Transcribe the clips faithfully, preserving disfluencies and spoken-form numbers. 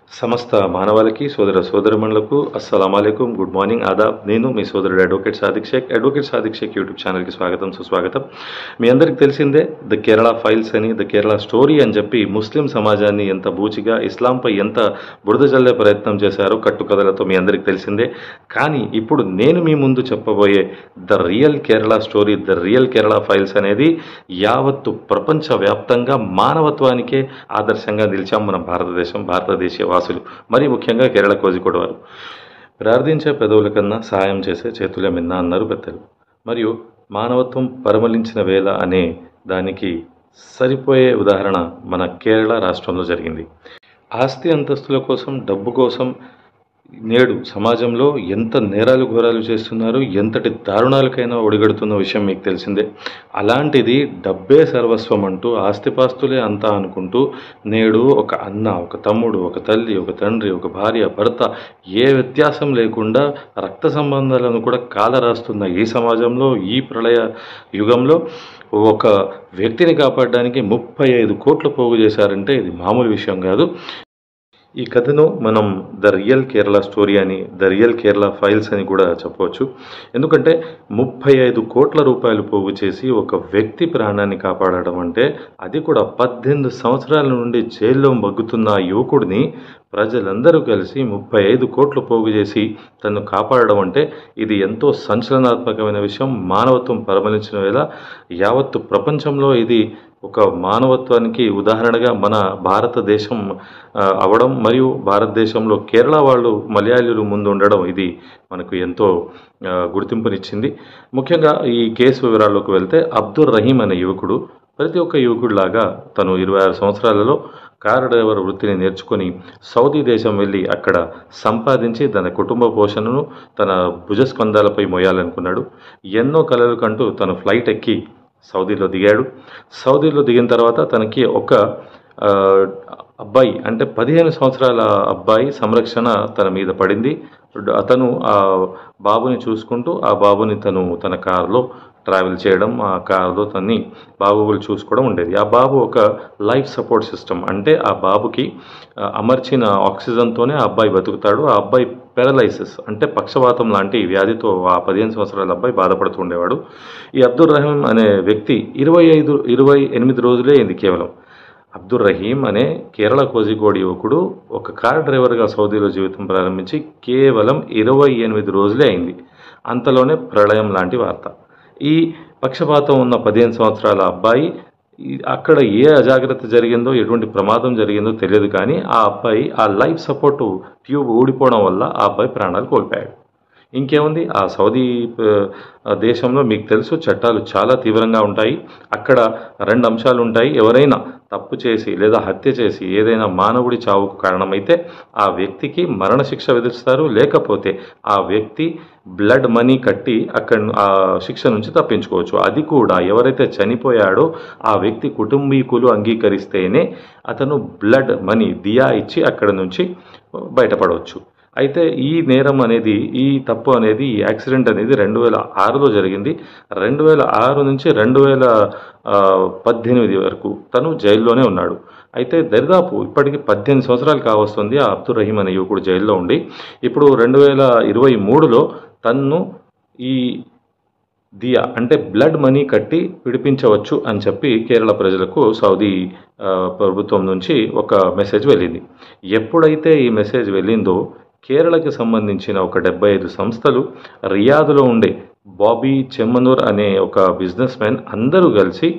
సమస్త మానవాళికి సోదర సోదరిమణులకు అస్సలాము అలైకుం, గుడ్ మార్నింగ్, ఆదాబ్. నేను మీ సోదరుడు advocate Sadiq Sheikh. Advocate Sadiq Sheikh YouTube ఛానల్కి స్వాగతం, సుస్వాగతం. మీ అందరికి తెలిసిందే, ద కేరళ ఫైల్స్ అని, ద కేరళ స్టోరీ అని చెప్పి ముస్లిం సమాజాన్ని ఎంత బూచిగా, ఇస్లాంపై ఎంత బురద జల్లే ప్రయత్నం చేశారో కట్టుకథలతో మీ అందరికి తెలిసిందే. కానీ ఇప్పుడు నేను మీ ముందు చెప్పబోయే the real Kerala story, the real Kerala files అనేది యావత్తు ప్రపంచవ్యాప్తంగా మానవత్వానికే ఆదర్శంగా నిలిచాం మన భారతదేశం, భారతదేశీయ వాసులు, మరి ముఖ్యంగా కేరళ కోజికోడ్ వారు. ప్రార్థించే పెదవుల కన్నా సహాయం చేసే చేతులే మిన్న అన్నారు పెద్దలు. మరియు మానవత్వం పరిమళించిన వేళ అనే దానికి సరిపోయే ఉదాహరణ మన కేరళ రాష్ట్రంలో జరిగింది. ఆస్తి అంతస్తుల కోసం, డబ్బు కోసం నేడు సమాజంలో ఎంత నేరాలు ఘోరాలు చేస్తున్నారు, ఎంతటి దారుణాలకైనా ఒడిగడుతున్న విషయం మీకు తెలిసిందే. అలాంటిది డబ్బే సర్వస్వం అంటూ, ఆస్తిపాస్తులే అంతా అనుకుంటూ నేడు ఒక అన్న, ఒక తమ్ముడు, ఒక తల్లి, ఒక తండ్రి, ఒక భార్య, భర్త ఏ వ్యత్యాసం లేకుండా రక్త సంబంధాలను కూడా కాలరాస్తున్న ఈ సమాజంలో, ఈ ప్రళయ యుగంలో ఒక వ్యక్తిని కాపాడడానికి ముప్పై ఐదు కోట్లు పోగు చేశారంటే ఇది మామూలు విషయం కాదు. ఈ కథను మనం ద రియల్ కేరళ స్టోరీ అని, ద రియల్ కేరళ ఫైల్స్ అని కూడా చెప్పవచ్చు. ఎందుకంటే ముప్పై ఐదు కోట్ల రూపాయలు పోగు చేసి ఒక వ్యక్తి ప్రాణాన్ని కాపాడడం అంటే, అది కూడా పద్దెనిమిది సంవత్సరాల నుండి జైల్లో మగ్గుతున్న ఆ యువకుడిని ప్రజలందరూ కలిసి ముప్పై ఐదు కోట్లు పోగు చేసి తను కాపాడడం అంటే ఇది ఎంతో సంచలనాత్మకమైన విషయం. మానవత్వం పరిమళించిన వేళ యావత్తు ప్రపంచంలో ఇది ఒక మానవత్వానికి ఉదాహరణగా మన భారతదేశం అవడం, మరియు భారతదేశంలో కేరళ వాళ్ళు, మలయాళీలు ముందు ఉండడం, ఇది మనకు ఎంతో గుర్తింపునిచ్చింది. ముఖ్యంగా ఈ కేసు వివరాల్లోకి వెళ్తే, అబ్దుర్ రహీం అనే యువకుడు ప్రతి ఒక్క యువకుడిలాగా తను ఇరవై ఆరు సంవత్సరాలలో కారు డ్రైవర్ వృత్తిని నేర్చుకొని సౌదీ దేశం వెళ్ళి అక్కడ సంపాదించి తన కుటుంబ పోషణను తన భుజస్కంధాలపై మోయాలనుకున్నాడు. ఎన్నో కలలు కంటూ తను ఫ్లైట్ ఎక్కి సౌదీలో దిగాడు. సౌదీలో దిగిన తర్వాత తనకి ఒక అబ్బాయి, అంటే పదిహేను సంవత్సరాల అబ్బాయి సంరక్షణ తన మీద పడింది. అతను ఆ బాబుని చూసుకుంటూ ఆ బాబుని తను తన కారులో ట్రావెల్ చేయడం, ఆ కారులో తన్ని బాబువులు చూసుకోవడం ఉండేది. ఆ బాబు ఒక లైఫ్ సపోర్ట్ సిస్టమ్, అంటే ఆ బాబుకి అమర్చిన ఆక్సిజన్తోనే ఆ అబ్బాయి బతుకుతాడు. ఆ అబ్బాయి పారలైసిస్, అంటే పక్షవాతం లాంటి వ్యాధితో ఆ పదిహేను సంవత్సరాల అబ్బాయి బాధపడుతూ ఉండేవాడు. ఈ అబ్దుర్ రహీం అనే వ్యక్తి ఇరవై ఐదు ఇరవై ఎనిమిది రోజులే అయింది కేవలం. అబ్దుర్ రహీం అనే కేరళ కోజికోడ్ యువకుడు ఒక కార్ డ్రైవర్గా సౌదీలో జీవితం ప్రారంభించి కేవలం ఇరవై ఎనిమిది రోజులే అయింది. అంతలోనే ప్రళయం లాంటి వార్త. ఈ పక్షపాతం ఉన్న పదిహేను సంవత్సరాల అబ్బాయి, అక్కడ ఏ అజాగ్రత్త జరిగిందో, ఎటువంటి ప్రమాదం జరిగిందో తెలియదు, కానీ ఆ అబ్బాయి ఆ లైఫ్ సపోర్టు ట్యూబ్ ఊడిపోవడం వల్ల ఆ అబ్బాయి ప్రాణాలు కోల్పోయాడు. ఇంకేముంది, ఆ సౌదీ దేశంలో మీకు తెలుసు చట్టాలు చాలా తీవ్రంగా ఉంటాయి. అక్కడ రెండు అంశాలు ఉంటాయి. ఎవరైనా తప్పు చేసి లేదా హత్య చేసి ఏదైనా మానవుడి చావుకు కారణమైతే ఆ వ్యక్తికి మరణశిక్ష విధిస్తారు, లేకపోతే ఆ వ్యక్తి బ్లడ్ మనీ కట్టి అక్కడ ఆ శిక్ష నుంచి తప్పించుకోవచ్చు. అది కూడా ఎవరైతే చనిపోయాడో ఆ వ్యక్తి కుటుంబీకులు అంగీకరిస్తేనే అతను బ్లడ్ మనీ దియా ఇచ్చి అక్కడ నుంచి బయటపడవచ్చు. అయితే ఈ నేరం అనేది, ఈ తప్పు అనేది, ఈ యాక్సిడెంట్ అనేది రెండు వేల ఆరులో జరిగింది. రెండు వేల ఆరు నుంచి రెండు వేల పద్దెనిమిది వరకు తను జైల్లోనే ఉన్నాడు. అయితే దరిదాపు ఇప్పటికి పద్దెనిమిది సంవత్సరాలు కావస్తుంది ఆ అబ్దుర్ రహీం అనే యువకుడు జైల్లో ఉండి. ఇప్పుడు రెండు వేల ఇరవై మూడులో తన్ను ఈ దియా, అంటే బ్లడ్ మనీ కట్టి విడిపించవచ్చు అని చెప్పి కేరళ ప్రజలకు సౌదీ ప్రభుత్వం నుంచి ఒక మెసేజ్ వెళ్ళింది. ఎప్పుడైతే ఈ మెసేజ్ వెళ్ళిందో కేరళకి సంబంధించిన ఒక డెబ్బై ఐదు సంస్థలు, రియాద్లో ఉండే బాబీ చెమ్మనూర్ అనే ఒక బిజినెస్ మ్యాన్ అందరూ కలిసి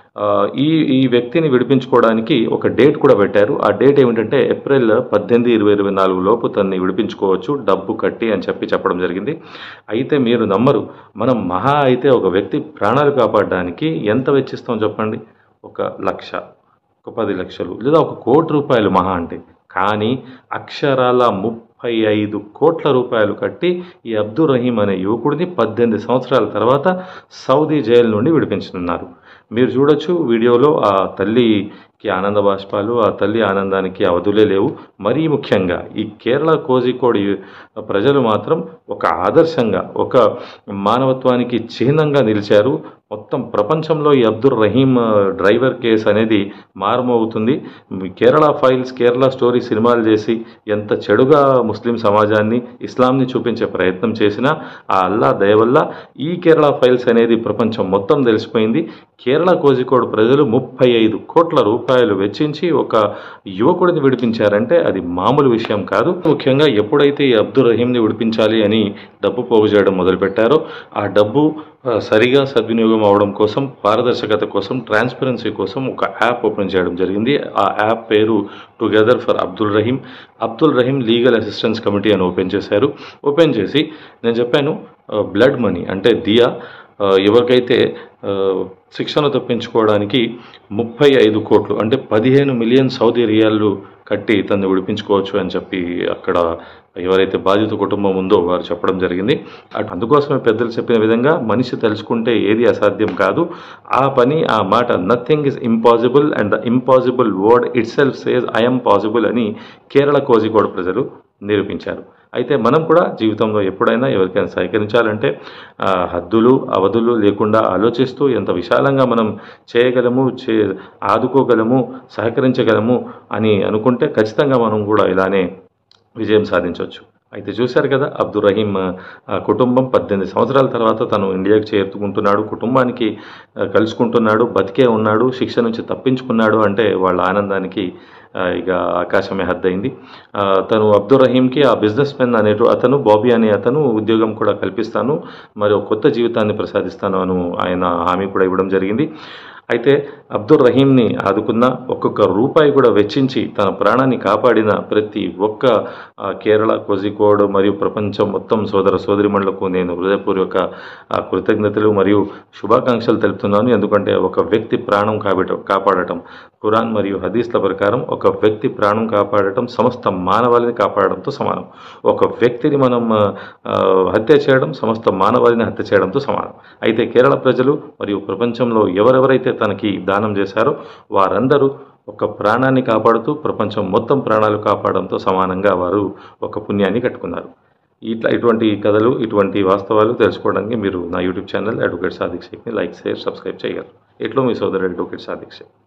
ఈ ఈ వ్యక్తిని విడిపించుకోవడానికి ఒక డేట్ కూడా పెట్టారు. ఆ డేట్ ఏమిటంటే ఏప్రిల్ పద్దెనిమిది ఇరవై ఇరవై నాలుగు లోపు తన్ని విడిపించుకోవచ్చు డబ్బు కట్టి అని చెప్పి చెప్పడం జరిగింది. అయితే మీరు నమ్మరు, మనం మహా అయితే ఒక వ్యక్తి ప్రాణాలు కాపాడడానికి ఎంత వెచ్చిస్తాం చెప్పండి? ఒక లక్ష, ఒక పది లక్షలు, లేదా ఒక కోటి రూపాయలు మహా అంటే. కానీ అక్షరాల ముప్పై ఐదు కోట్ల రూపాయలు కట్టి ఈ అబ్దుర్ రహీం అనే యువకుడిని పద్దెనిమిది సంవత్సరాల తర్వాత సౌదీ జైలు నుండి విడిపించనున్నారు. మీరు చూడొచ్చు వీడియోలో, ఆ తల్లికి ఆనంద బాష్పాలు, ఆ తల్లి ఆనందానికి అవధులే లేవు. మరీ ముఖ్యంగా ఈ కేరళ కోజికోడ్ ప్రజలు మాత్రం ఒక ఆదర్శంగా, ఒక మానవత్వానికి చిహ్నంగా నిలిచారు. మొత్తం ప్రపంచంలో ఈ అబ్దుర్ రహీం డ్రైవర్ కేసు అనేది మారుమోగుతుంది. కేరళ ఫైల్స్, కేరళ స్టోరీ సినిమాలు చేసి ఎంత చెడుగా ముస్లిం సమాజాన్ని, ఇస్లాంని చూపించే ప్రయత్నం చేసినా ఆ అల్లా దయ వల్ల ఈ కేరళ ఫైల్స్ అనేది ప్రపంచం మొత్తం తెలిసిపోయింది. కేరళ కోజికోడ్ ప్రజలు ముప్పై ఐదు కోట్ల రూపాయలు వెచ్చించి ఒక యువకుడిని విడిపించారంటే అది మామూలు విషయం కాదు. ముఖ్యంగా ఎప్పుడైతే ఈ అబ్దుర్ రహీంని విడిపించాలి అని డబ్బు పోగు చేయడం మొదలుపెట్టారో, ఆ డబ్బు సరిగా సద్వినియోగం అవడం కోసం, పారదర్శకత కోసం, ట్రాన్స్పరెన్సీ కోసం ఒక యాప్ ఓపెన్ చేయడం జరిగింది. ఆ యాప్ పేరు together for Abdul Rahim. Abdul Rahim legal assistance committee అని ఓపెన్ చేశారు. ఓపెన్ చేసి నేను చెప్పాను, బ్లడ్ మనీ అంటే దియా ఎవరికైతే శిక్షను తప్పించుకోవడానికి ముప్పై ఐదు కోట్లు అంటే పదిహేను మిలియన్ సౌదీ రియాళ్ళు కట్టి తను విడిపించుకోవచ్చు అని చెప్పి అక్కడ ఎవరైతే బాధిత కుటుంబం ఉందో వారు చెప్పడం జరిగింది. అందుకోసమే పెద్దలు చెప్పిన విధంగా మనిషి తెలుసుకుంటే ఏది అసాధ్యం కాదు. ఆ పని, ఆ మాట nothing is impossible and the impossible word itself says I'm possible అని కేరళ కోజికోడ్ ప్రజలు నిరూపించారు. అయితే మనం కూడా జీవితంలో ఎప్పుడైనా ఎవరికైనా సహకరించాలంటే హద్దులు, అవధులు లేకుండా ఆలోచిస్తూ ఎంత విశాలంగా మనం చేయగలము, చే ఆదుకోగలము, సహకరించగలము అని అనుకుంటే ఖచ్చితంగా మనం కూడా ఇలానే విజయం సాధించవచ్చు. అయితే చూశారు కదా, అబ్దుర్ రహీం కుటుంబం పద్దెనిమిది సంవత్సరాల తర్వాత తను ఇండియాకి చేరుకుంటున్నాడు, కుటుంబానికి కలుసుకుంటున్నాడు, బతికే ఉన్నాడు, శిక్ష నుంచి తప్పించుకున్నాడు అంటే వాళ్ళ ఆనందానికి ఇక ఆకాశమే హద్దయింది. తను అబ్దుర్ రహీంకి ఆ బిజినెస్ మెన్ అనేటు అతను, బాబీ అనే అతను ఉద్యోగం కూడా కల్పిస్తాను, మరి ఒక కొత్త జీవితాన్ని ప్రసాదిస్తాను అని ఆయన హామీ కూడా ఇవ్వడం జరిగింది. అయితే అబ్దుర్ రహీంని ఆదుకున్న, ఒక్కొక్క రూపాయి కూడా వెచ్చించి తన ప్రాణాన్ని కాపాడిన ప్రతి ఒక్క కేరళ కోజికోడ్ మరియు ప్రపంచం మొత్తం సోదర సోదరిమణులకు నేను హృదయపూర్వక కృతజ్ఞతలు మరియు శుభాకాంక్షలు తెలుపుతున్నాను. ఎందుకంటే ఒక వ్యక్తి ప్రాణం కాబట కాపాడటం ఖురాన్ మరియు హదీస్ల ప్రకారం ఒక వ్యక్తి ప్రాణం కాపాడటం సమస్త మానవాళిని కాపాడడంతో సమానం. ఒక వ్యక్తిని మనం హత్య చేయడం సమస్త మానవాళిని హత్య చేయడంతో సమానం. అయితే కేరళ ప్రజలు మరియు ప్రపంచంలో ఎవరెవరైతే తనకి దానం చేశారో వారందరూ ఒక ప్రాణాన్ని కాపాడుతూ ప్రపంచం మొత్తం ప్రాణాలు కాపాడడంతో సమానంగా వారు ఒక పుణ్యాన్ని కట్టుకున్నారు. ఇట్లా ఇటువంటి కథలు, ఇటువంటి వాస్తవాలు తెలుసుకోవడానికి మీరు నా యూట్యూబ్ ఛానల్ అడ్వకేట్ సాదిక్ షేక్ని లైక్, షేర్, సబ్స్క్రైబ్ చేయగలరు. ఎట్లో మీ సోదరు అడ్వకేట్ సాదిక్ షేక్.